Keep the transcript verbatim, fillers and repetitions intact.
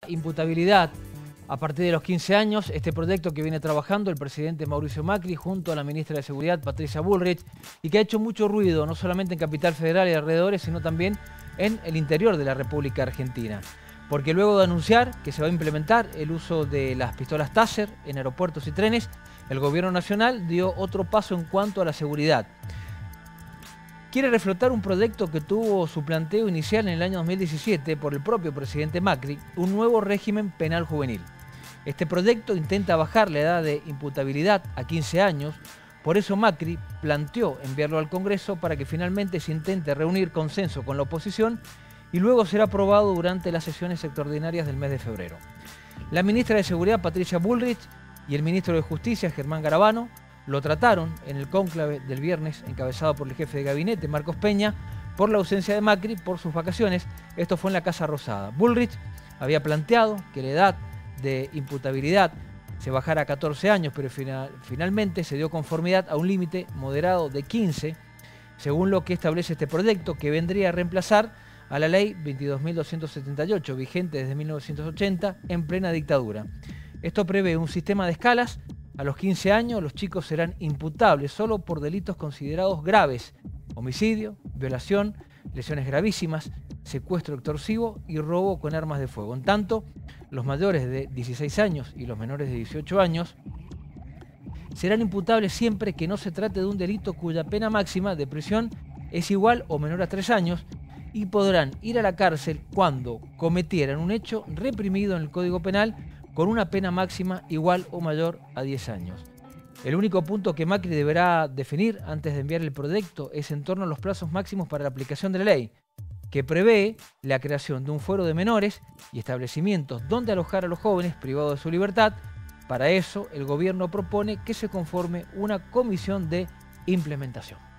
Imputabilidad a partir de los quince años, este proyecto que viene trabajando el presidente Mauricio Macri junto a la ministra de Seguridad Patricia Bullrich y que ha hecho mucho ruido no solamente en Capital Federal y alrededores, sino también en el interior de la República Argentina. Porque luego de anunciar que se va a implementar el uso de las pistolas Taser en aeropuertos y trenes, el gobierno nacional dio otro paso en cuanto a la seguridad. Quiere reflotar un proyecto que tuvo su planteo inicial en el año dos mil diecisiete por el propio presidente Macri, un nuevo régimen penal juvenil. Este proyecto intenta bajar la edad de imputabilidad a quince años, por eso Macri planteó enviarlo al Congreso para que finalmente se intente reunir consenso con la oposición y luego será aprobado durante las sesiones extraordinarias del mes de febrero. La ministra de Seguridad Patricia Bullrich y el ministro de Justicia Germán Garabano lo trataron en el cónclave del viernes encabezado por el jefe de gabinete Marcos Peña por la ausencia de Macri por sus vacaciones. Esto fue en la Casa Rosada. Bullrich había planteado que la edad de imputabilidad se bajara a catorce años, pero final, finalmente se dio conformidad a un límite moderado de quince, según lo que establece este proyecto, que vendría a reemplazar a la ley veintidós mil doscientos setenta y ocho, vigente desde mil novecientos ochenta, en plena dictadura. Esto prevé un sistema de escalas. A los quince años los chicos serán imputables solo por delitos considerados graves: homicidio, violación, lesiones gravísimas, secuestro extorsivo y robo con armas de fuego. En tanto, los mayores de dieciséis años y los menores de dieciocho años serán imputables siempre que no se trate de un delito cuya pena máxima de prisión es igual o menor a tres años y podrán ir a la cárcel cuando cometieran un hecho reprimido en el Código Penal con una pena máxima igual o mayor a diez años. El único punto que Macri deberá definir antes de enviar el proyecto es en torno a los plazos máximos para la aplicación de la ley, que prevé la creación de un fuero de menores y establecimientos donde alojar a los jóvenes privados de su libertad. Para eso, el gobierno propone que se conforme una comisión de implementación.